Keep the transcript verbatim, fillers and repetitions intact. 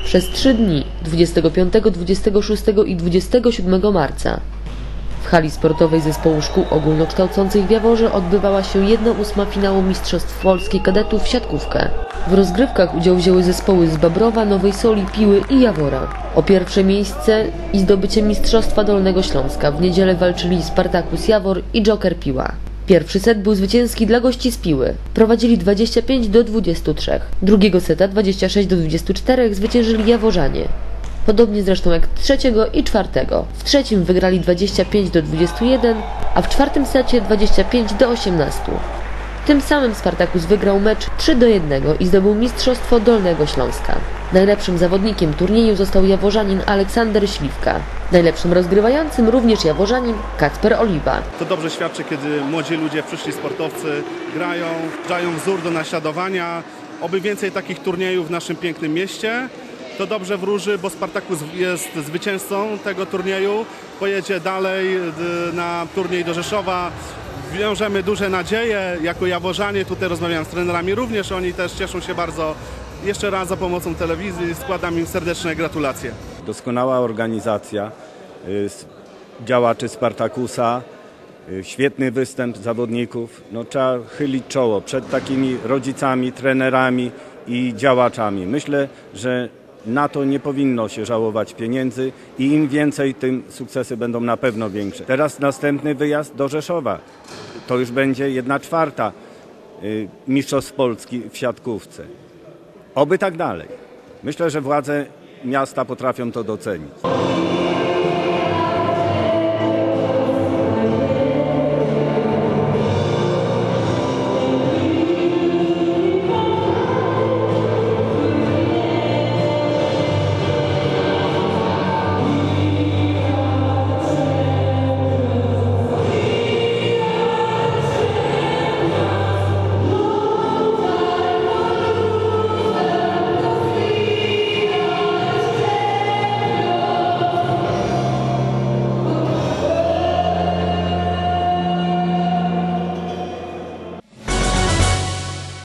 Przez trzy dni, dwudziestego piątego, dwudziestego szóstego i dwudziestego siódmego marca, w hali sportowej Zespołu Szkół Ogólnokształcących w Jaworze odbywała się jedna ósma finału Mistrzostw Polski Kadetów w siatkówkę. W rozgrywkach udział wzięły zespoły z Babrowa, Nowej Soli, Piły i Jawora. O pierwsze miejsce i zdobycie Mistrzostwa Dolnego Śląska w niedzielę walczyli Spartakus Jawor i Joker Piła. Pierwszy set był zwycięski dla gości z Piły. Prowadzili dwadzieścia pięć do dwudziestu trzech. Drugiego seta dwadzieścia sześć do dwudziestu czterech zwyciężyli Jaworzanie. Podobnie zresztą jak trzeciego i czwartego. W trzecim wygrali dwadzieścia pięć do dwudziestu jeden, a w czwartym secie dwadzieścia pięć do osiemnastu. Tym samym Spartakus wygrał mecz trzy do jednego i zdobył Mistrzostwo Dolnego Śląska. Najlepszym zawodnikiem turnieju został Jaworzanin Aleksander Śliwka. Najlepszym rozgrywającym również Jaworzanin Kacper Oliwa. To dobrze świadczy, kiedy młodzi ludzie, przyszli sportowcy grają, dają wzór do naśladowania. Oby więcej takich turniejów w naszym pięknym mieście. To dobrze wróży, bo Spartakus jest zwycięzcą tego turnieju. Pojedzie dalej na turniej do Rzeszowa. Wiążemy duże nadzieje. Jako Jaworzanie, tutaj rozmawiam z trenerami, również oni też cieszą się bardzo. Jeszcze raz za pomocą telewizji składam im serdeczne gratulacje. Doskonała organizacja działaczy Spartakusa, świetny występ zawodników. No, trzeba chylić czoło przed takimi rodzicami, trenerami i działaczami. Myślę, że na to nie powinno się żałować pieniędzy i im więcej, tym sukcesy będą na pewno większe. Teraz następny wyjazd do Rzeszowa. To już będzie jedna czwarta Mistrzostw Polski w siatkówce. Oby tak dalej. Myślę, że władze miasta potrafią to docenić.